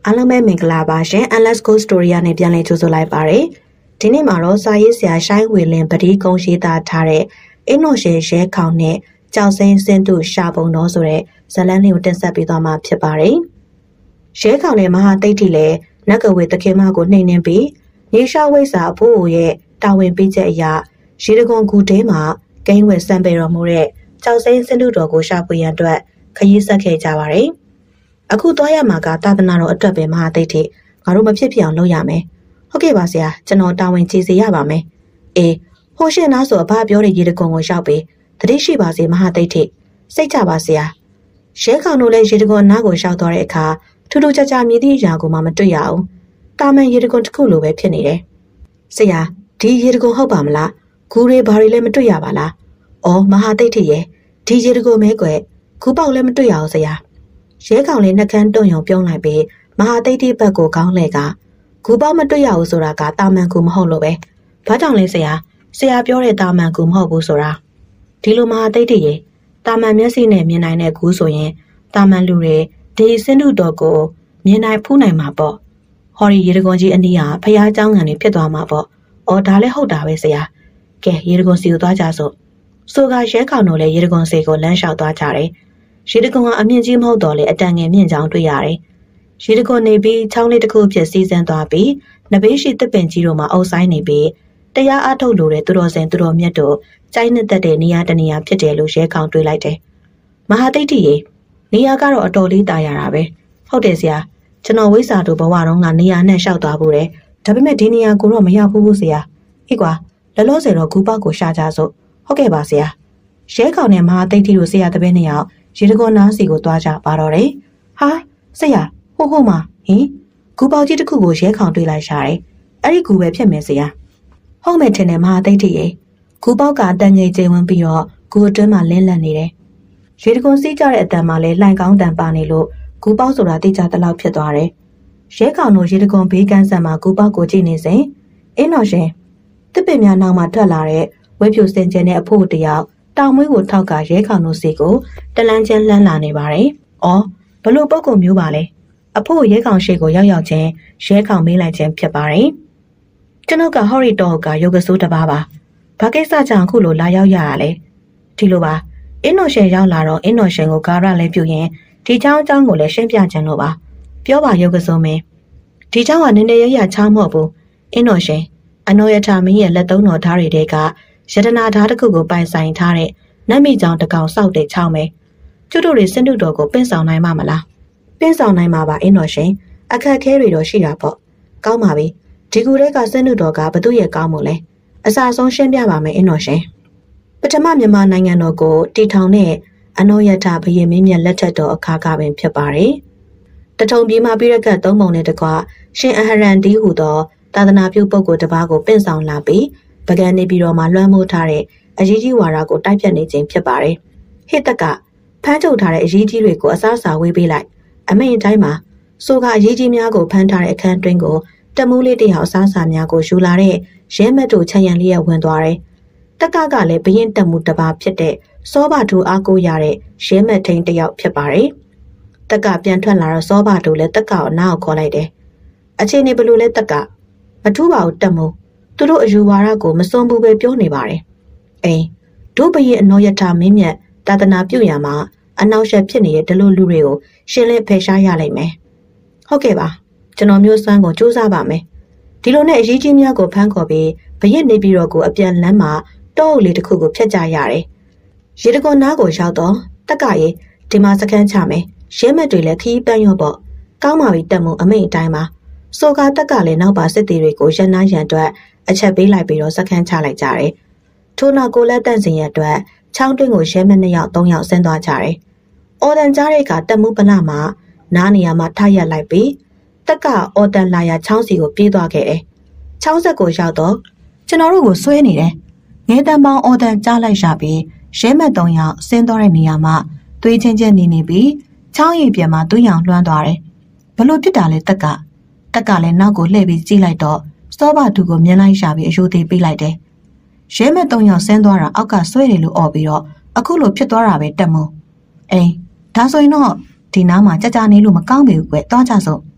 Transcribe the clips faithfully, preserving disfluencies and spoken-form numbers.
အားလုံးပဲမင်္ဂလာပါရှင် Endless Ghost Story ရနဲ့ပြန်လည်ကြိုဆိုလိုက်ပါရစေ။ဒီနေ့မှာတော့စာရေးဆရာရှိုင်းဝေလင်းပတိကုန်းရေးသားထားတဲ့အင်းတော်ရှင်ရဲခေါင်နဲ့ကြောက်စိမ်းစင်းသူရှာပုံတော်ဆိုတဲ့ဇာတ်လမ်းလေးကိုတင်ဆက်ပေးသွားမှာဖြစ်ပါတယ်။ရဲခေါင်နဲ့မဟာတိတ်တီလည်းနတ်ကဝေတခင်မကိုနှိမ်နှင်းပြီးရေရှားဝိဆာအဖိုးရဲ့တာဝန်ပေးချက်အရရေတကွန်ကူတဲမှာဂိမ်းဝယ်စံပေတော်မူတဲ့ကြောက်စိမ်းစင်းသူတော်ကိုရှာဖွေရန်အတွက်ခရီးဆက်ခဲ့ကြပါတယ်။အခုသွားရမှာကသာသနာတော်အတွက်ပဲမဟာတိတ်တီငါတို့မဖြစ်ဖြစ်အောင်လုပ်ရမယ်။ဟုတ်ကဲ့ပါဆရာကျွန်တော်တာဝန်ကြီးစေရပါမယ်။အေးဟိုရှင်သားဆိုအဘပြောတဲ့ရေတကွန်ကိုရောက်ပြီးတတိရှိပါစေမဟာတိတ်တီစိတ်ကြပါဆရာ။ရဲခေါင်တို့လည်းရေတကွန်နားကိုရောက်သွားတဲ့အခါထူးထူးခြားခြားမြည်သည့်အရာကိုမှမတွေ့ရအောင်။တာမန်ရေတကွန်တစ်ခုလိုပဲဖြစ်နေတယ်။ဆရာဒီရေတကွန်ဟုတ်ပါမလား။ဂူတွေဘာတွေလည်းမတွေ့ရပါလား။အော်မဟာတိတ်တီရဲ့ဒီရေတကွန်မဲကွယ်ဂူပေါက်လည်းမတွေ့ရအောင်ဆရာ။ရဲကောင်လေးနှကန်းတွန့်ရုံပြုံးလိုက်ပြီးမဟာသိတိဘက်ကိုကောင်းလဲကဂူပေါက်မတွေ့ရဘူးဆိုတာကတာမန်ကူမဟုတ်လို့ပဲဘာကြောင့်လဲဆရာဆရာပြောတဲ့တာမန်ကူမဟုတ်ဘူးဆိုတာဒီလိုမဟာသိတိရေတာမန်မျက်စိနဲ့မြင်နိုင်တဲ့ဂူဆိုရင်တာမန်လူတွေဒီစင်းတုတော်ကိုမြင်နိုင်ဖူးနိုင်မှာပေါ့ဟော်ရီရေတကွန်ကြီးအနီးဟာဖျားเจ้าငံတွေဖြစ်သွားမှာပေါ့အော်ဒါလည်းဟုတ်တာပဲဆရာကဲရေတကွန်စီကိုသွားကြစို့ဆိုကရဲကောင်တို့လည်းရေတကွန်စီကိုလမ်းလျှောက်သွားကြတယ်ရေတကွန်ကအမြင့်ကြီးမဟုတ်တော့လေအတန်ငယ်မြင့်ချောင်းတွေ့ရတယ်။ရေတကွန်နေပြီးချောင်းလေးတစ်ခုဖြစ်စီးဆင်းသွားပြီးနဘေးရှိတစ်ပင်ကြီးတို့မှာအုပ်ဆိုင်နေပြီးတရားအထုတ်လို့တဲ့သူတော်စင်သူတော်မြတ်တို့ကျိုင်းနှစ်သက်တဲ့နေရာတနေရာဖြစ်တယ်လို့ရဲကောင်တွေးလိုက်တယ်။မဟာတိတ်တီရေနေရာကတော့အတော်လေးတာရတာပဲ။ဟုတ်တယ်ဆရာကျွန်တော်ဝိစာတို့ဘဝတုန်းကနေရာနဲ့လျှောက်သွားဖို့တယ်။ဒါပေမဲ့ဒီနေရာကိုတော့မရောက်ဘူးဆရာ။အေးကွာလောလောဆယ်တော့ဂူပေါက်ကိုရှာကြစို့။ဟုတ်ကဲ့ပါဆရာ။ရဲကောင်နဲ့မဟာတိတ်တီတို့ဆရာတပည့်နှစ်ယောက်ရေတကွန်နားစီကိုသွားကြပါတော့တယ်။ဟာဆရာဟိုဟိုမှာဟင်ဂူပေါက်ကြီးတစ်ခုကိုရဲခေါင်တွေ့လိုက်ရှာတယ်။အဲ့ဒီဂူပဲဖြစ်မယ်ဆရာ။ဟုတ်မယ်ထင်တယ်မဟာသိတ်တီရေဂူပေါက်ကတန်ငယ်ကျဝင်ပြီးတော့ဂူအတွင်းမှာလင်းလက်နေတယ်။ရေတကွန်စီးကြတဲ့အတန်မှာလဲလှိုင်ကောင်းတန်ပါနေလို့ဂူပေါက်ဆိုတာသိကြတလောက်ဖြစ်သွားတယ်။ရဲခေါင်တို့ရေတကွန်ဘေးကန်းဆန်မှာဂူပေါက်ကိုကြည့်နေစဉ်အင်းတော်ရှင်တစ်ပင်များနောက်မှာထွက်လာတဲ့ဝဲဖြူစင်ကျင်တဲ့အဖို့တယောက်တောင်မွေးကိုထောက်ကရဲခေါင်တို့စီကိုတလန်းချင်းလှမ်းလာနေပါတယ်။အော်ဘလို့ပုတ်ကုန်မျိုးပါလဲ။အဖို့ရဲခေါင်ရှိကိုရောက်ရောက်ချင်းရဲခေါင်မေးလိုက်ခြင်းဖြစ်ပါတယ်။ကျွန်ုပ်ကဟော်ရီတော်ကရုပ်ကစိုးတစ်ပါးပါ။ဘာကိစ္စကြောင့်အခုလိုလာရောက်ရရလဲ။ဒီလိုပါအင်းတော်ရှင်ရောက်လာတော့အင်းတော်ရှင်ကိုကာရလဲပြုတ်ရင်ဒီเจ้าအကြောင်းကိုလည်းရှင်းပြခြင်းလို့ပါ။ပြောပါရုပ်ကစိုးမင်းဒီเจ้าကနည်းနည်းရရချောင်းမဟုတ်ဘူး။အင်းတော်ရှင်အနောယထာမင်းရဲ့လက်သုံးတော်ဓာတ်တွေကယတနာဓာတ်တစ်ခုကိုပိုင်ဆိုင်ထားတဲ့နတ်မိကြောင်တကောင်စောက်တဲ့ချောင်းပဲကျွတ်တို့တွေစင်တုတော်ကိုပင့်ဆောင်နိုင်မှာမလားပင့်ဆောင်နိုင်မှာပါအင်းတော်ရှင်အခက်ခဲတွေတော့ရှိတာပေါ့ကောင်းပါပြီဒီကူတဲ့ကစင်တုတော်ကဘသူရဲ့ကောင်းမို့လဲအစာဆုံးရှင်းပြပါမယ်အင်းတော်ရှင်ပထမမြန်မာနိုင်ငံတော်ကိုတီထောင်တဲ့အနောယထဘုရင်မင်းမြတ်လက်ထက်တော်အခါကပင်ဖြစ်ပါတယ်တထုံပြည်မှာပြည့်ရကတ်သုံးပုံနဲ့တကွရှင်အဟရန်ဒီဟူသောသာသနာပြုပုဂ္ဂိုလ်တစ်ပါးကိုပင့်ဆောင်လာပြီးပကံနေပြီးတော့မှလွှမ်းမိုးထားတဲ့အရေးကြီးဝါဒကိုတိုက်ဖြတ်နေခြင်းဖြစ်ပါတယ်။ဟိတက်ကဖမ်းချုပ်ထားတဲ့အရေးကြီးတွေကိုအစားအစာဝေးပေးလိုက်အမိန်တိုင်းမှာဆိုကအရေးကြီးများကိုဖမ်းထားတဲ့အခန်းတွင်းကိုတမူးလေးတယောက်အစားအစာများကိုယူလာတဲ့ရဲမက်တို့ချန်ရန်လေးရဝင်သွားတယ်။တက်ကကလည်းဘရင်တမှုတစ်ပါးဖြစ်တဲ့စောဘထူအားကိုရတဲ့ရဲမက်ထိန်တယောက်ဖြစ်ပါတယ်။တက်ကပြန်ထွက်လာတော့စောဘထူလည်းတက်ကောက်အနားကိုခေါ်လိုက်တယ်။အချိန်နေဘလို့လဲတက်ကမထူးပါဘူးတက်မှုသူတို့အယူဝါဒကိုမစွန့်ဘူးပဲပြောနေပါတယ်။အိမ်တို့ဘရင်အနောယထမင်းမြတ်သာသနာပြုရမှာအနောက်ရှက်ဖြစ်နေတဲ့ဒီလိုလူတွေကိုရှင်းလင်းဖယ်ရှားရလိမ့်မယ်။ဟုတ်ကဲ့ပါကျွန်တော်မျိုးစွမ်းကိုစူးစမ်းပါမယ်။ဒီလိုနဲ့အရေးကြီးများကိုဖမ်းခေါ်ပြီးဘရင်နေပြီးတော့ကိုအပြန်လမ်းမှာတောအုပ်လေးတစ်ခုကိုဖျက်ကြရတယ်။ရေတကွန်နားကိုရောက်တော့တက်ကရေဒီမှာစခန်းချမယ်။ရဲမက်တွေလည်းခီးပန်းရော့ပေါ့။ကောင်းပါပြီတက်မှုအမိတ်အတိုင်းပါ။ဆိုကာတက်ကလည်းနောက်ပါစစ်သေးတွေကိုရန်နာရန်အတွက်အချက်ပေးလိုက်ပြီးတော့စခန်းချလိုက်ကြတယ်။ထို့နောက်ကိုလက်တန့်စင်ရဲ့အတွက်ချောင်းတွင်းကိုရဲမက်နှစ်ယောက်သုံးယောက်ဆင်းသွားကြတယ်။အော်တန်ကြားတဲ့ကတက်မှုပနမှာနားနေရာမှာထရက်လိုက်ပြီးတက်ကအော်တန်လာရချောင်းစီကိုပြေးသွားခဲ့တယ်။ချောင်းဆက်ကိုရောက်တော့ကျွန်တော်တို့ကိုဆွဲနေတယ်။ငဲတန်ပေါင်းအော်တန်ကြားလိုက်ရပြီးရဲမက်သုံးယောက်ဆင်းသွားတဲ့နေရာမှာသွေးချင်းချင်းနေနေပြီးချောင်းရည်ပြန်မှာသွေးရောင်လွှမ်းသွားတယ်။ဘလို့ဖြစ်တာလဲတက်ကတက်ကလည်းနောက်ကိုလှည့်ပြီးကြည့်လိုက်တော့စောဘသူကိုမြင်လိုက်ရပြီးအယိုသေးပေးလိုက်တယ်။ရဲမဲ့သုံးယောက်ဆင်းသွားတာအောက်ကဆွဲတယ်လို့អော်ပြီးတော့အခုလိုဖြစ်သွားတာပဲတက်မို့။အိမ်ဒါဆိုရင်တော့ဒီနားမှာကြကြနေလို့မကောင်းပေဘူးကွယ်။သွားကြစို့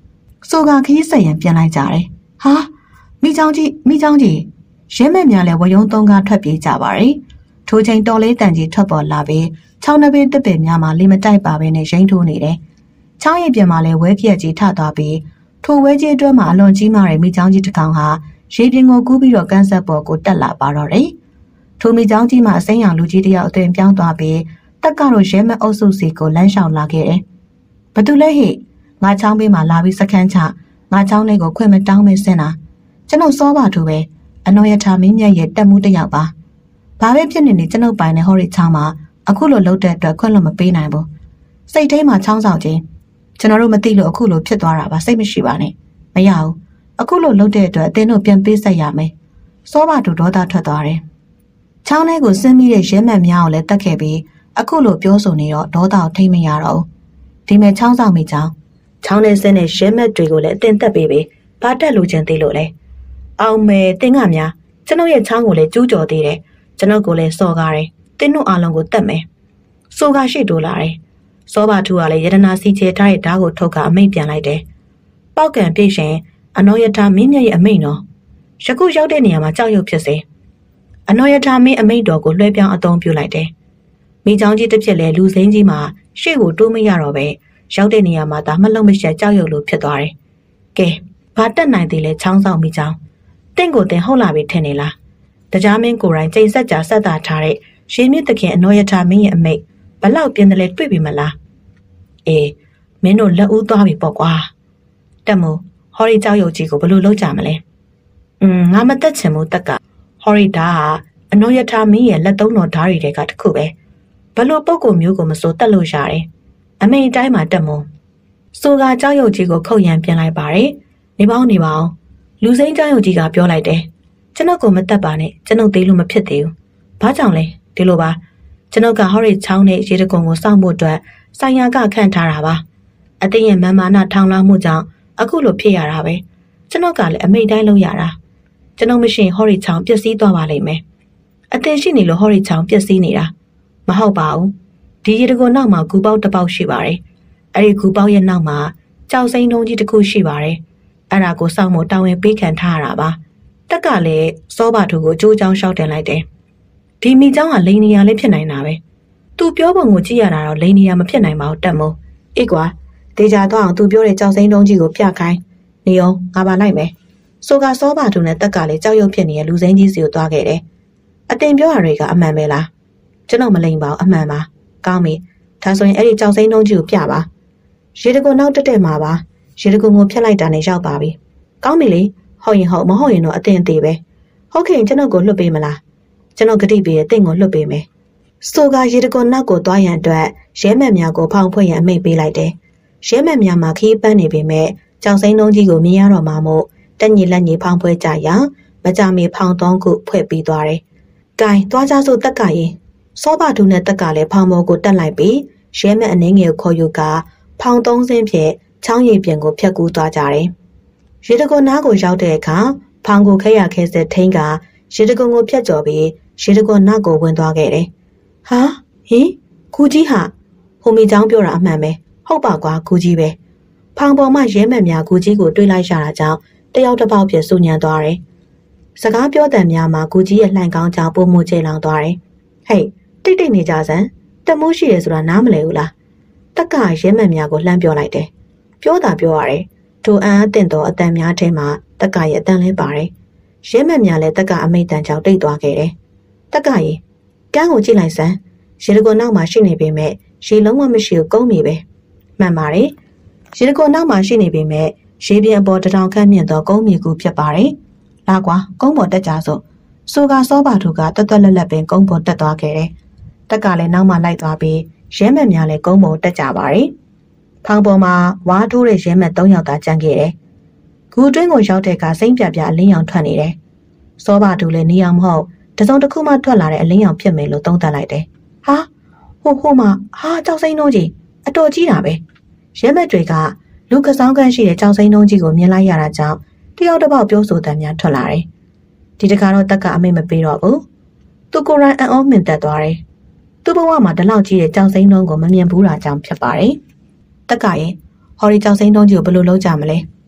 ဆိုကခီးဆက်ရင်ပြန်လိုက်ကြတယ်။ဟာမိချောင်းကြီးမိချောင်းကြီးရဲမဲ့များလည်းဝယုံသုံးကားထွက်ပြေးကြပါရဲ့။ထိုချိန်တော်လေးတန်ကြီးထွက်ပေါ်လာပြီးချောင်းနှပင်းတစ်ပင်များမှာလေမတိုက်ပါဘဲနဲ့ရိမ့်ထိုးနေတယ်။ချောင်းရည်ပြင်မှာလည်းဝဲကြက်ကြီးထသွားပြီးထိုဝဲကြီးအတွင်းမှာအလွန်ကြီးမားတဲ့မိချောင်းကြီးတစ်ကောင်ဟာရေပြင်ကိုကူးပြီးတော့ကန်းဆက်ပေါ်ကိုတက်လာပါတော့တယ်။ထိုမိချောင်းကြီးမှာအစိမ်းရောင်လူကြီးတယောက်အသွင်ပြောင်းသွားပြီးတက်ကတော့ရဲမဲ့အုပ်စုစီကိုလမ်းလျှောက်လာခဲ့တယ်။ဘသူလဲဟိငါချောင်းဘေးမှာလာပြီးစခန်းချငါချောင်းလေးကိုခွင့်မတောင်းမစင်တာကျွန်ုပ်စောပါသူပဲအနော်ရထားမင်းမြတ်ရဲ့တက်မှုတစ်ယောက်ပါဘာပဲဖြစ်နေနေကျွန်ုပ်ပိုင်တဲ့ဟော်ရီချောင်းမှာအခုလိုလှုပ်တဲ့အတွက်ခွင့်လို့မပေးနိုင်ဘူးစိတ်ထဲမှာချောင်းဆောင်ခြင်းကျွန်တော်တို့မသိလို့အခုလိုဖြစ်သွားတာပါစိတ်မရှိပါနဲ့မရဘူးအခုလိုလှုပ်တဲ့အတွက်အတင်းတို့ပြန်ပေးဆက်ရမယ်စောပါသူဒေါသထွက်သွားတယ်ချောင်းလေးကိုဆင်းမိတဲ့ရဲမှန်များကိုလည်းတတ်ခဲ့ပြီးအခုလိုပြောဆိုနေတော့ဒေါသကိုထိမ့်မရတော့ဘူးဒီမဲ့ချောင်းဆောင်မိချောင်းချောင်းနဲ့ဆင်းတဲ့ရဲမှတ်တွေကိုလည်းအတင်းတက်ပေးပြီးဘာတက်လို့ချင်းသိလို့လဲအောင်မယ်တင်းကများကျွန်ုပ်ရဲ့ချောင်းကိုလည်းကျူးကျော်သေးတယ်ကျွန်ုပ်ကိုလည်းစော်ကားတယ်တင်းတို့အားလုံးကိုတတ်မယ်ဆိုကားရှိတိုးလာတယ်စောပါထူကလည်းယတနာစီချေထားတဲ့ဓာတ်ကိုထုတ်ကအမိတ်ပြန်လိုက်တယ်ပေါက်ကံပြည့်ရှင်အနော်ရထားမင်းမြတ်ရဲ့အမိတ်နော်ယခုရောက်တဲ့နေရာမှာကြောက်ရွံ့ဖြစ်စေအနော်ရထားမင်းအမိတ်တော်ကိုလွှဲပြောင်းအသုံးပြုလိုက်တယ်မိချောင်းကြီးတစ်ဖြစ်လဲလူစိမ်းကြီးမှာရှေ့ကိုတိုးမရတော့ပဲရောက်တဲ့နေရာမှာဒါမှလုံးမရှက်ကြောက်ရွံ့လို့ဖြစ်သွားတယ်ကဲဘာတက်နိုင်သေးလဲချောင်းဆောင်မိချောင်းတင့်ကိုတင်ဟုတ်လာပြီထင်နေလားတရားမင်းကိုယ်တိုင်ချိန်ဆက်ကြဆက်တာထားတဲ့ရေမြင့်သခင်အနော်ရထားမင်းရဲ့အမိတ်ဘလောက်ပြင်းတယ်လဲတွေ့ပြီမလားအေးမင်းတို့လက်ဦးသွားပြီပေါ့ကွာတက်မို့ဟော်ရီကြောက်ရွံ့ကြီးကိုဘယ်လိုလုပ်ကြမလဲอืมငါမတက်ချင်ဘူးတက်ကဟော်ရီဓာတ်ဟာအနော်ရထားမင်းရဲ့လက်သုံးတော်ဓာတ်တွေကတခုပဲဘလို့ပုံကိုမျိုးကိုမစိုးတက်လို့ရတယ်အမိန်တိုင်းမှာတက်မို့ဆိုကကြောက်ရွံ့ကြီးကိုခုတ်ရန်ပြင်လိုက်ပါတယ်နေပေါင်းနေပါအောင်လူစိမ်းကြောက်ရွံ့ကြီးကပြောလိုက်တယ်ကျွန်ုပ်ကိုမတက်ပါနဲ့ကျွန်ုပ်သေးလို့မဖြစ်သေးဘူးဘာကြောင့်လဲဒီလိုပါကျွန်ုပ်ကဟော်ရီချောင်းနဲ့ရေတကုံကိုစောင့်ဖို့အတွက်ဆိုင်ရာကခန့်ထားတာပါအတင်းရဲ့မန်မာနာထောင်လောင်းမှုကြောင့်အခုလိုဖြစ်ရတာပဲကျွန်ုပ်ကလည်းအမိတ်တိုင်းလုပ်ရတာကျွန်ုပ်မရှိရင်ဟော်ရီချောင်းပျက်စီးသွားပါလိမ့်မယ်အတင်းရှိနေလို့ဟော်ရီချောင်းပျက်စီးနေတာမဟုတ်ပါဘူးဒီရေတကုံနောက်မှာဂူပေါက်တစ်ပေါက်ရှိပါတယ်အဲ့ဒီဂူပေါက်ရဲ့နောက်မှာကြောက်စိမ်းတုံးကြီးတစ်ခုရှိပါတယ်အဲ့ဒါကိုစောင့်ဖို့တာဝန်ပေးခံထားရတာပါတက်ကလည်းစောပါသူကိုအကျိုးချောင်းရှောက်တင်လိုက်တယ်ဒီမိချောင်းကလိန်နေရလေးဖြစ်နိုင်တာပဲသူပြောပုံကိုကြည့်ရတာတော့လိန်နေရမဖြစ်နိုင်ပါဘူးတက်မို့အေးကွာဒေချာတော့အောင်သူပြောတဲ့ကြောက်စိမ်းတုံးကြီးကိုပြခိုင်းနေအောင်ငါပါလိုက်မယ်ဆိုကစောပါသူနဲ့တက်ကလည်းကြောက်ရွံ့ဖြစ်နေတဲ့လူစိမ်းကြီးစီကိုသွားခဲ့တယ်အတင်ပြောရတွေကအမှန်ပဲလားကျွန်တော်မလိန်ပါဘူးအမှန်ပါကောင်းပြီဒါဆိုရင်အဲ့ဒီကြောက်စိမ်းတုံးကြီးကိုပြပါရေတကုံနောက်တက်တက်မှာပါရေတကုံကိုဖြတ်လိုက်တာနဲ့ရောက်ပါပြီကောင်းပြီလေဟုတ်ရင်ဟုတ်မဟုတ်ရင်တော့အတင်သေးပဲဟုတ်ခင်ကျွန်တော်ကိုလွတ်ပေးမလားကျွန်တော်ဂတိပေးတဲ့တင့်ကိုလွတ်ပေးမယ်ဆိုကရေတကုံနောက်ကိုသွားရန်အတွက်ရဲမှန်များကိုဖောင်ဖွင့်ရန်အမိန့်ပေးလိုက်တယ်ရဲမှန်များမှာခီးပန်းနေပေမဲ့ကြောင်စိမ်းတုံးကြီးကိုမြင်ရတော့မှမို့တက်ညီလက်ညီဖောင်ဖွဲ့ကြရမကြမီဖောင်သုံးခုဖွဲ့ပြီးသွားတယ်။ကဲသွားကြစို့တက်ကရင်စောပါသူနဲ့တက်ကလည်းဖောင်ပေါ်ကိုတက်လိုက်ပြီးရဲမှန်အနှင်းငယ်ကိုခေါ်ယူကဖောင်သုံးစင်းဖြင့်ချောင်းရည်ပြင်ကိုဖျက်ကူးသွားကြတယ်။ရေတကုံနားကိုရောက်တဲ့အခါဖောင်ကိုခဲရခဲစက်ထိန်းကရေတကုံကိုဖျက်ကျော်ပြီးရေတကုံနောက်ကိုဝင်သွားခဲ့တယ်။ဟာဟင်ကူကြီးဟာဟိုမီချောင်းပြောတာအမှန်ပဲဟုတ်ပါကွာကူကြီးပဲဖောင်ပေါ်မှာရဲမှန်များကူကြီးကိုတွေးလိုက်ရတာကြောင့်တယောက်တစ်ပေါက်ပြဆူညံသွားတယ်။စကားပြောတဲ့များမှာကူကြီးရဲ့လှိုင်ကောင်းကြောင့်ပုံမှုကျလောင်သွားတယ်။ဟေးတိတ်တိတ်နေကြစမ်းတမိုးရှိရဆိုတာနားမလည်ဘူးလား။တက်ကရဲမှန်များကိုလှမ်းပြောလိုက်တယ်။ပြောတာပြောရတယ်။ထိုအံ့အသင့်သောအတန်များထဲမှာတက်ကရဲ့အတန်လဲပါတယ်။ရဲမှန်များလည်းတက်ကအမိတ်တန်ကြောင့်တိတ်သွားခဲ့တယ်။တက်ကရဲ့ကန်းကိုကြည့်လိုက်စမ်းရေတကုံနောက်မှာရှိနေပေမဲ့ရေလုံးဝမရှိဘူးကုန်းမြေပဲ။မှန်ပါတယ်။ရေတကုံနောက်မှာရှိနေပေမဲ့ရေပြင်အပေါ်တထောင်ခန့်မြင့်သောကုန်းမြေကူဖြစ်ပါတယ်။လာကွာကုန်းပေါ်တက်ကြစို့ဆိုကစောပါသူကတွတ်တွတ်လက်လက်ပင်ကုန်းပေါ်တက်သွားခဲ့တယ်။တက်ကလည်းနောက်မှလိုက်သွားပြီးရဲမှန်များလည်းကုန်းပေါ်တက်ကြပါတယ်။ဖောင်ပေါ်မှာဝါးထိုးတဲ့ရဲမှန်သုံးယောက်သာကျန်ခဲ့တယ်။ဂူတွင်းကိုရောက်တဲ့အခါစိမ့်ပြပြအလင်းရောင်ထွက်နေတယ်။စောပါသူလည်းနေအောင်မဟုတ်တစုံတစ်ခုမှထွက်လာတဲ့အလင်းရောင်ဖြစ်မယ်လို့သုံးသပ်လိုက်တယ်။ဟာဟိုဟိုမှာဟာကြောက်စိမ့်နှုံးကြီးအတော်ကြီးတာပဲ။ရဲမှန်တွေကလူကစားကန်းရှိတဲ့ကြောင်စိမ်းတုံးကြီးကိုမြင်လိုက်ရတာကြောင့်တယောက်တစ်ပေါက်ပြောဆိုတမ်းများထွက်လာတယ်။ဒီတခါတော့တက်ကအမိတ်မပေးတော့ဘူး။သူကိုယ်တိုင်အံ့ဩမြင်သက်သွားတယ်။သူ့ဘဝမှာဒီလောက်ကြီးတဲ့ကြောင်စိမ်းတုံးကိုမမြင်ဘူးတာကြောင့်ဖြစ်ပါတယ်။တက်ကရဲ့ဟော်ဒီကြောင်စိမ်းတုံးကြီးကိုဘယ်လိုလုပ်ကြမလဲ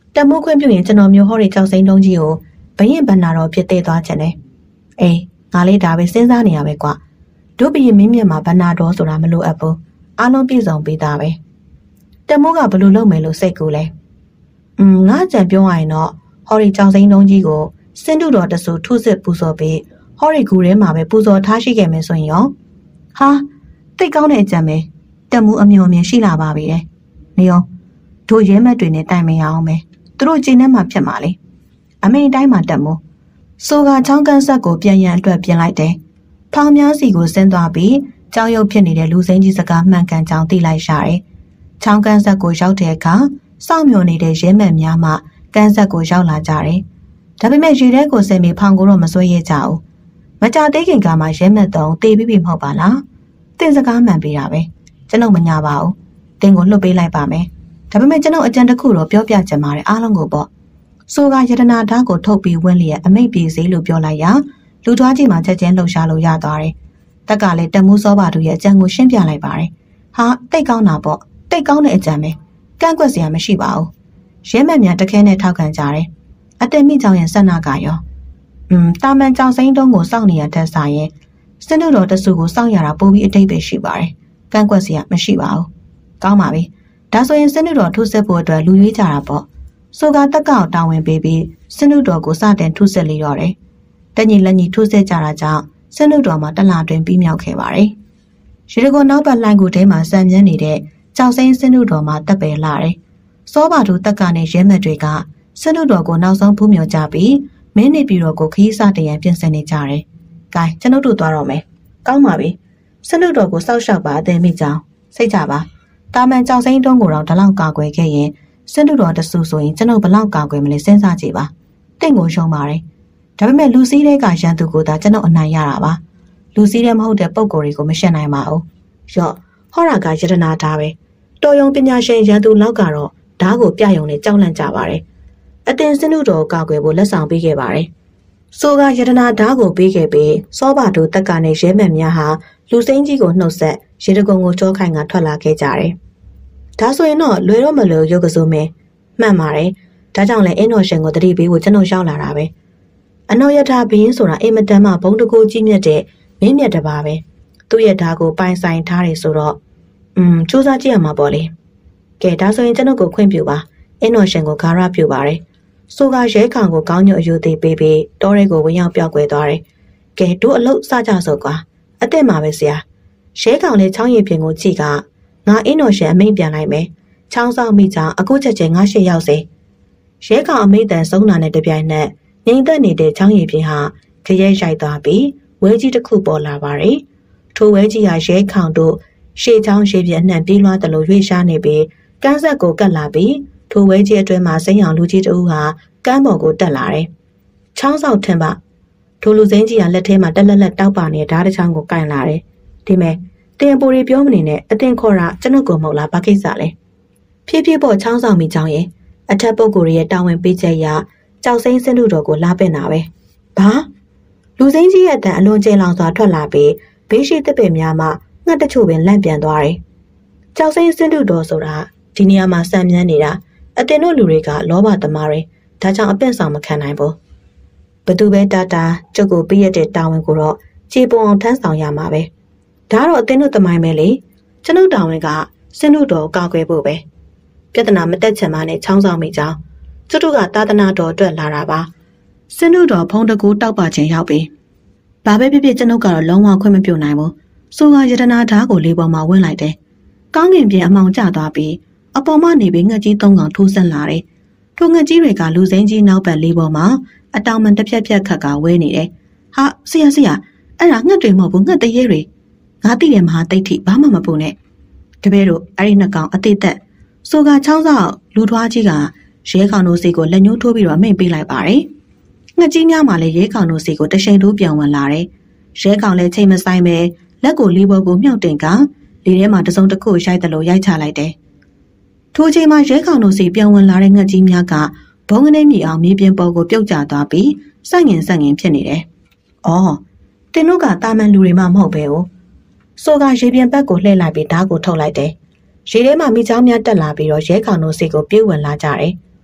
တက်မိုးခွင့်ပြုရင်ကျွန်တော်မျိုးဟောတွေကြောက်စိမ့်တုံးကြီးကိုဘရင်ဘဏ္ဍာတော်ဖြစ်တည်သွားချင်တယ်။အေးငါလေးဒါပဲစဉ်းစားနေရပဲကွာ။တို့ဘရင်မင်းမြတ်မှာဘဏ္ဍာတော်ဆိုတာမလိုအပ်ဘူး။အားလုံးပြည့်စုံပေးတာပဲ။တက်မိုးကဘလို့လုပ်မယ်လို့စိတ်ကူလဲ။อืมငါကြံပြောရရင်တော့ဟောဒီကြောက်စိမ့်တုံးကြီးကိုစင်တုတော်တဆူထုစစ်ပူဇော်ပြီးဟောဒီကူထဲမှာပဲပူဇော်ထားရှိခဲ့မယ်ဆိုရင်ရောဟာတိတ်ကောင်းတဲ့အကြံပဲတက်မိုးအမျိုးအမြင်ရှိလာပါပြီတဲ့။နေရောတို့ရဲမက်တွေနဲ့တိုင်မရအောင်ပဲ။သူတို့ကျင်းထဲမှာဖြစ်မှာလေ။အမိန်တိုင်းမှာတက်မိုးဆိုကချောင်းကန်းဆက်ကိုပြန်ရန်အတွက်ပြင်လိုက်တယ်။ထောင်များစီကိုဆင်းသွားပြီးကြောင်ရုပ်ဖြစ်နေတဲ့လူစိမ်းကြီးစကားမှန်ကန်ကြောင်သိလိုက်ရတယ်။ချောင်းကန်းဆက်ကိုရောက်တဲ့အခါစောင့်မျှော်နေတဲ့ရဲမက်များမှကန်းဆက်ကိုရောက်လာကြတယ်။ဒါပေမဲ့ရေထဲကိုဆင်းပြီးဖောင်ကိုတော့မစွဲရကြဘူး။မကြသေးခင်ကမှရဲမက်တုံးတေးပြီးပြီမဟုတ်ပါလား။တင်စကားမှန်ပေးတာပဲ။ကျွန်တော်မညာပါဘူး။တင်ကိုလွတ်ပေးလိုက်ပါမယ်။ဒါပေမဲ့ကျွန်တော်အကြံတစ်ခုတော့ပြောပြချင်ပါတယ်အားလုံးကိုပေါ့။ဆိုကယတနာဓာတ်ကိုထုတ်ပြီးဝင်းလျက်အမိတ်ပြေစေးလို့ပြောလိုက်ရာလူထွားကြီးမှချက်ချင်းလှုပ်ရှားလို့ရသွားတယ်။တက်ကလည်းတမှုစောပါတို့ရဲ့အကြံကိုရှင်းပြလိုက်ပါတယ်။ဟာတိတ်ကောင်းတာပေါ့တိတ်ကောင်းတဲ့အကြံပဲကန့်ကွက်စရာမရှိပါဘူး။ရဲမက်များတခဲနဲ့ထောက်ခံကြတယ်။အတက်မိကြောင်ရဲ့ဆက်နာကရောอืมတာမန်ကြောင်စိမ့်တုံးကိုစောင့်နေရတဲ့ဆိုင်ရင်စနုတော်တဆူကိုစောင့်ရတာပိုပြီးအတိတ်ပဲရှိပါတယ်။ကန့်ကွက်စရာမရှိပါဘူး။ကောင်းပါပြီ။ဒါဆိုရင်စနုတော်ထုဆက်ဖို့အတွက်လူရွေးကြတာပေါ့။ဆိုကတက်ကောက်တောင်းဝင်ပေးပြီးစနုတော်ကိုစတင်ထုဆက်လေတော့တယ်။တညီလက်ညီထုဆက်ကြတာကြောင့်စနုတော်မှာတလတွင်ပြီးမြောက်ခဲ့ပါတယ်။ရေတကောနောက်ပတ်လှိုင်းကူထဲမှာစံမြန်းနေတဲ့ကြောက်စိမ့်စနုတော်မှာတက်ပယ်လာတယ်။စောပါတို့တက်ကနေရဲမက်တွေကစနုတော်ကိုနောက်ဆုံးဖူးမြော်ကြပြီးမင်းနေပြည်တော်ကိုခရီးစတင်ရန်ပြင်ဆင်နေကြတယ်။ကဲကျွန်ုပ်တို့သွားတော့မယ်။ကောင်းပါပြီ။စနုတော်ကိုစောက်ရှောက်ပါအသိမိကြောင်စိတ်ကြပါ။တာမန်ကြောက်စိမ့်တုံးကိုတော့ဒီလောက်ကာကွယ်ခဲ့ရင်စနုတော်တဆူဆိုရင်ကျွန်ုပ်ဘလောက်ကာကွယ်မလဲစဉ်းစားကြည့်ပါ။တင့်ကိုရှုံးပါတယ်။ဒါပေမဲ့လူစည်းတွေကရန်သူကိုသာကျွန်ုပ်အနိုင်ရတာပါ။လူစည်းတဲ့မဟုတ်တဲ့ပုံကိုယ်တွေကိုမရှင်းနိုင်ပါဘူး။ရော့ဟောရာကယတနာဓာတ်ပဲ။တော်ယုံပညာရှင်ရန်သူလောက်ကတော့ဓာတ်ကိုပြယုံနဲ့ကြောက်လန့်ကြပါတယ်။အတင်စနုတော်ကာကွယ်ဖို့လက်ဆောင်ပေးခဲ့ပါတယ်။ဆိုကယတနာဓာတ်ကိုပေးခဲ့ပြီးစောပါတို့တက်ကနေရဲမက်များဟာလူစိမ်းကြီးကိုနှုတ်ဆက်ရေတကုံကိုကြောခိုင်ကထွက်လာခဲ့ကြတယ်။ဒါဆိုရင်တော့လွယ်တော့မလွယ်ရုပ်ကစိုးမဲမှန်ပါတယ်။ဒါကြောင့်လည်းအင်းတော်ရှင်ကိုတတိပေးဖို့ကျွန်တော်ရောက်လာတာပဲ။အနော်ယထာဘင်းဆိုတာအင်မတန်မှဘုံတကိုကြီးမြတ်တဲ့မင်းမြတ်တပါပဲ။သူ့ရဲ့ဓာတ်ကိုပိုင်ဆိုင်ထားတယ်ဆိုတော့อืมစူးစမ်းကြည့်ရမှာပေါ့လေ။ကဲဒါဆိုရင်ကျွန်တော်ကိုခွင့်ပြုပါ။အင်းတော်ရှင်ကိုဂါရပြုပါတယ်။ဆိုကရဲခေါင်ကိုကောင်းညွတ်အယူသေးပေးပြီးတောရဲကိုဝင်ရောက်ပြောက်ွယ်သွားတယ်။ကဲတို့အလုတ်စကြဆိုကွာ။အသက်မှာပဲဆရာ။ရဲခေါင်လေးချောင်းရည်ပြင်ကိုကြည့်ကငါအင်းတော်ရှင်အမိန့်ပြန်လိုက်မယ်။ချောင်းဆောင်မိကြောင်အခုချက်ချင်းငါရှေ့ရောက်စေ။ရဲကောင်အမိန့်တန်ဆုံးတာနဲ့တပြိုင်နက်ငိမ့်သက်နေတဲ့ချောင်းရည်ပြင်ဟာခရဲရိုက်သွားပြီးဝဲကြီးတစ်ခုပေါ်လာပါတယ်။ထိုဝဲကြီးဟာရဲခေါင်တို့ရှေ့ချောင်းရှေ့ပြအနှံ့ပြေးလွှားတယ်လို့ရွေ့ရှားနေပြီးကန်းဆက်ကိုကတ်လာပြီးထိုဝဲကြီးအတွင်းမှာစိမ်းအောင်လူကြီးတဦးဟာကန်းပေါ်ကိုတက်လာတယ်။ချောင်းဆောင်ထင်ပါထိုလူစိမ်းကြီးဟာလက်ထဲမှာတက်လက်လက်တောက်ပါနေတဲ့ဓာတ်တစ်ချောင်းကိုကင်လာတယ်။ဒီမဲ့တင်ပိုရီပြောမနေနဲ့အတင်ခေါ်တာကျွန်ုပ်ကိုမဟုတ်လားဘာကိစ္စလဲဖြည်းဖြည်းပေါ်ချောင်းဆောင်မိကြောင်းရဲ့အထက်ပုဂ္ဂိုလ်ရဲ့တာဝန်ပေးချက်အရကြောက်စိမ့်စနုတော်ကိုလာပင့်တာပဲဘာလူစိမ်းကြီးရဲ့အတန်အလွန်ကျဉ်လောင်စွာထွက်လာပြီးဘေးရှိတစ်ပင်များမှငှက်တချို့ပင်လန့်ပြန်သွားတယ်ကြောက်စိမ့်စနုတော်ဆိုတာဒီနေရာမှာစံမြန်းနေတာအတင်တို့လူတွေကလောဘသမားတွေဒါကြောင့်အပင့်ဆောင်မခံနိုင်ဘူးဘသူပဲတာတာကျုပ်ကိုပြည့်ရတဲ့တာဝန်ကိုတော့ခြေပုံအောင်ထမ်းဆောင်ရမှာပဲဒါတော့အတင်းတို့တမိုင်းပဲလေကျွန်ုပ်တောင်းဝင်ကစင်တို့တော်ကောက်ွယ်ဖို့ပဲပြဿနာမတက်ချင်မှနဲ့ချောင်းဆောင်မိကြောင်းကျွတ်တို့ကသာသနာတော်အတွက်လာတာပါစင်တို့တော်ဖုံးတကူတောက်ပါခြင်းရောက်ပြီဘာပဲဖြစ်ဖြစ်ကျွန်ုပ်ကတော့လုံးဝခွင့်မပြုနိုင်ဘူးဆိုကယတနာဓာတ်ကိုလေးပေါ်မှာဝင်လိုက်တယ်ကောင်းကင်ပြင်အမောင်ကျသွားပြီးအပေါ်မှနေပြီးငှက်ကြီးသုံးကောင်ထိုးဆက်လာတယ်ထိုငှက်ကြီးတွေကလူစိမ်းကြီးနောက်ပတ်လေးပေါ်မှာအတောင်မှန်တစ်ဖြက်ဖြက်ခတ်ကဝဲနေတယ်ဟာဆရာဆရာအဲ့ဒါငှက်တွေမဟုတ်ဘူးငှက်တရေတွေငါသိတယ်မဟာတိတ်ထိဘာမှမပူနဲ့တပည့်တို့အဲ့ဒီနှစ်ကောင်အသေးသက်ဆိုကချောင်းဆောက်လူထွားကြီးကရဲကောင်တို့စီကိုလက်ညှိုးထိုးပြီးတော့မိန့်ပေးလိုက်ပါတယ်ငှက်ကြီးများမှလည်းရဲကောင်တို့စီကိုတရှိန်ထိုးပြောင်းဝင်လာတယ်ရဲကောင်လည်းချိန်မဆိုင်ပဲလက်ကိုလေးဘောကိုမြှောက်တင်ကလေထဲမှာတစုံတစ်ခုရိုက်တယ်လို့ရိုက်ချလိုက်တယ်ထိုချိန်မှာရဲကောင်တို့စီပြောင်းဝင်လာတဲ့ငှက်ကြီးများကဘုံကနေမြေအောင်မြေပြင်ပေါ်ကိုပြုတ်ကျသွားပြီးစိုက်ငင်ဆက်ငင်ဖြစ်နေတယ်အော်တင်တို့ကတာမန်လူတွေမှမဟုတ်ပဲ哦ဆိုကရေပြင်ဘက်ကိုလှည့်လိုက်ပြီးဓာတ်ကိုထုတ်လိုက်တယ်။ရေထဲမှာမိချောင်းများတက်လာပြီးတော့ရဲကောင်တို့စီကိုပြေးဝင်လာကြတယ်။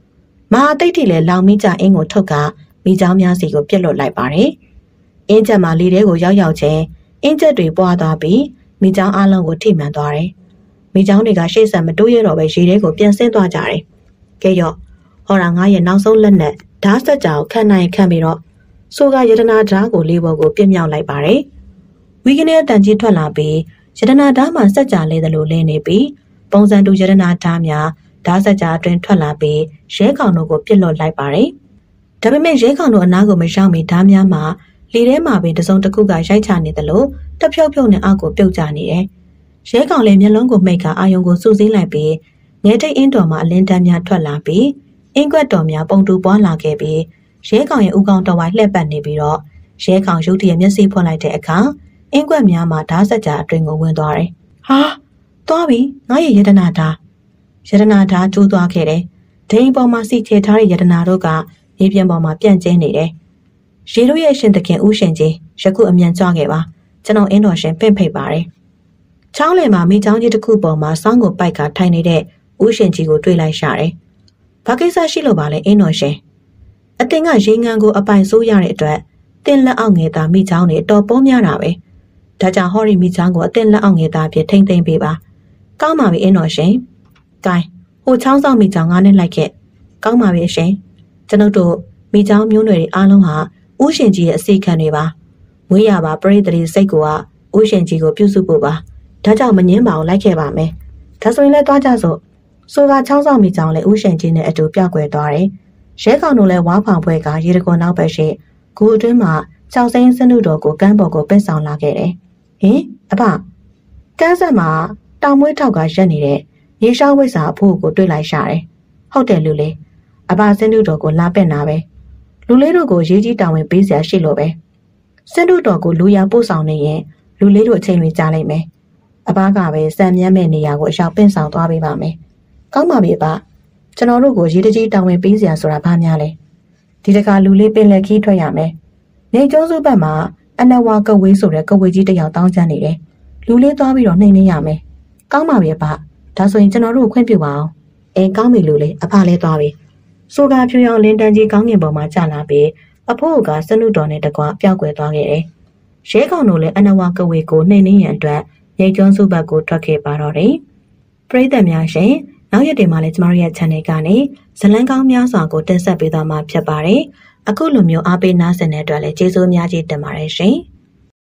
မဟာတိတ်တီလည်းလောင်မိကြအင်းကိုထုတ်ကမိเจ้าများစီကိုပြစ်လွတ်လိုက်ပါတယ်။အင်းချက်မှာလေထဲကိုရောက်ရောက်ချင်းအင်းချက်တွေပွားသွားပြီးမိเจ้าအလုံးကိုထိမှန်သွားတယ်။မိเจ้าတွေကရှေ့ဆက်မတိုးရတော့ပဲရေထဲကိုပြန်ဆင်းသွားကြတယ်။ကဲရော့ဟော်ရာငါရဲ့နောက်ဆုံးလက်နဲ့ဓာတ်စက်ကြောင်ခန့်နိုင်ခန့်ပြီးတော့ဆိုကယတနာဓာတ်ကိုလေးပေါ်ကိုပြစ်မြောက်လိုက်ပါတယ်။ဝီကနေတန်ကြီးထွက်လာပြီးယတနာဓာတ်မှာစက်ကြလဲသလိုလင်းနေပြီးပုံစံတူယတနာဓာတ်များဓာတ်စက်ကြအတွင်းထွက်လာပြီးရဲကောင်တို့ကိုပြစ်လွတ်လိုက်ပါတယ်။ဒါပေမဲ့ရဲကောင်တို့အနားကိုမရောက်မီဓာတ်များမှာလေထဲမှာပင်တစုံတစ်ခုကရိုက်ချနေသလိုတဖြုတ်ဖြုတ်နဲ့အောက်ကိုပြုတ်ကျနေတယ်။ရဲကောင်လည်းမျက်လုံးကိုမှိတ်ကအာယုံကိုစူးစင်းလိုက်ပြီးငဲထိတ်အင်းတော်မှာအလင်းတန်းများထွက်လာပြီးအင်းကွက်တော်များပုံတူပွားလာခဲ့ပြီးရဲကောင်ရဲ့ဥကောင်တော်ဝိုင်းလှည့်ပတ်နေပြီးတော့ရဲကောင်ရုတ်တရက်မျက်စိဖွင့်လိုက်တဲ့အခါအင်းကွက်များမှာဓာတ်စက်ကြအတွင်းကိုဝင်သွားတယ်။ဟာသွားပြီငါရဲ့ယတနာဓာတ်ယတနာဓာတ်ကျိုးသွားခဲ့တယ်။ဒိန်ပေါ်မှာစီချေထားတဲ့ယတနာတို့ကမြေပြင်ပေါ်မှာပြန့်ကျဲနေတယ်။ရေတို့ရဲ့ရှင်သခင်ဦးရှင်ကြီးယခုအမြန်ကြွခဲ့ပါကျွန်တော်အင်းတော်ရှင်ပင့်ဖိတ်ပါတယ်။ချောင်းလယ်မှာမိချောင်းကြီးတစ်ခုပေါ်မှာစောင်းကိုပိုက်ကထိုင်နေတဲ့ဦးရှင်ကြီးကိုတွေ့လိုက်ရတယ်။ဘာကိစ္စရှိလို့ပါလဲအင်းတော်ရှင်။အတင်ကရေငန်းကိုအပိုင်ဆိုးရတဲ့အတွက်တင်လက်အောက်ငယ်သားမိချောင်းတွေတော်ပေါများတာပဲ။ဒါကြောင့်ဟော်ရီမိချောင်းကိုအတင်လက်အောက်ငယ်သားဖြစ်ထိမ့်သိမ့်ပေးပါ။ကောင်းပါပြီအင်းတော်ရှင်။ကဲဟိုချောင်းဆောင်မိချောင်းငါနဲ့လိုက်ခဲ့။ကောင်းပါပြီအရှင်။ကျွန်ုပ်တို့မိချောင်းမျိုးနွယ်တွေအားလုံးဟာဦးရှင်ကြီးရဲ့အစီခံတွေပါ။မွေးရပါပရိသတ်စိတ်ကိုကဦးရှင်ကြီးကိုပြုစုဖို့ပါ။ဒါကြောင့်မငင်းပါအောင်လိုက်ခဲ့ပါမယ်။ဒါဆိုရင်လည်းသွားကြစို့။ဆိုကချောင်းဆောင်မိချောင်းလည်းဦးရှင်ကြီးနဲ့အတူပြောက်ွယ်သွားတယ်။ရဲကောင်တို့လည်းဝါဖောင်ပွဲကရေတကွန်နောက်ပဲရှိဂူအတွင်းမှာကြောက်စိမ်းစနုတော်ကိုကမ်းပေါ်ကိုပင့်ဆောင်လာခဲ့တယ်။ဟင်အဖကန်းဆက်မှာတောင်မွေးထောက်ကရက်နေတဲ့ရေရှောင်းဝိစာအဖိုးကိုတွေ့လိုက်ရတယ်။ဟုတ်တယ်လူလေးအဖစနုတော်ကိုလာပင့်တာပဲလူလေးတို့ကိုရေးကြီးတောင်းဝင်ပေးစရာရှိလို့ပဲစနုတော်ကိုလူရပို့ဆောင်နေရင်လူလေးတို့အချိန်တွေကြာလိုက်မယ်။အဖကပဲစံမြန်းမဲ့နေရာကိုအရောက်ပင့်ဆောင်သွားပေးပါမယ်။ကောင်းပါပြီအဖကျွန်တော်တို့ကိုရေးကြီးတောင်းဝင်ပေးစရာဆိုတာဘာများလဲ။ဒီတခါလူလေးပင်လက်ခီးထွက်ရမယ်။နေကျုံးစုဘက်မှာအနဝါကဝေးဆိုတဲ့ကဝေးကြီးတစ်ယောက်တောင်းချမ်းနေတယ်။လူလေးသွားပြီးတော့နှိမ်နေရမယ်။ကောင်းပါပြီအဖဒါဆိုရင်ကျွန်တော်တို့ခွင့်ပြုပါအောင်။အဲကောင်းပြီလူလေးအဖလည်းသွားပြီ။ဆိုကဖြူရောင်လင်းတန်းကြီးကောင်းငင်ပေါ်မှာကျလာပြီးအဖိုးကစနုတော်နဲ့တကွပျောက်ကွယ်သွားခဲ့တယ်။ရဲကောင်တို့လည်းအနဝါကဝေးကိုနှိမ်နေရန်အတွက်နေကျုံးစုဘက်ကိုထွက်ခဲ့ပါတော့တယ်။ပရိသတ်များရှင်နောက်ရက်တွေမှာလည်းကျမတို့ရဲ့ channel ကနေဇလန်းကောင်းများစွာကိုတင်ဆက်ပေးသွားမှာဖြစ်ပါတယ်။အခုလိုမျိုးအားပေးနားဆင်တဲ့အတွက်လည်းကျေးဇူးအများကြီးတင်ပါတယ်ရှင်။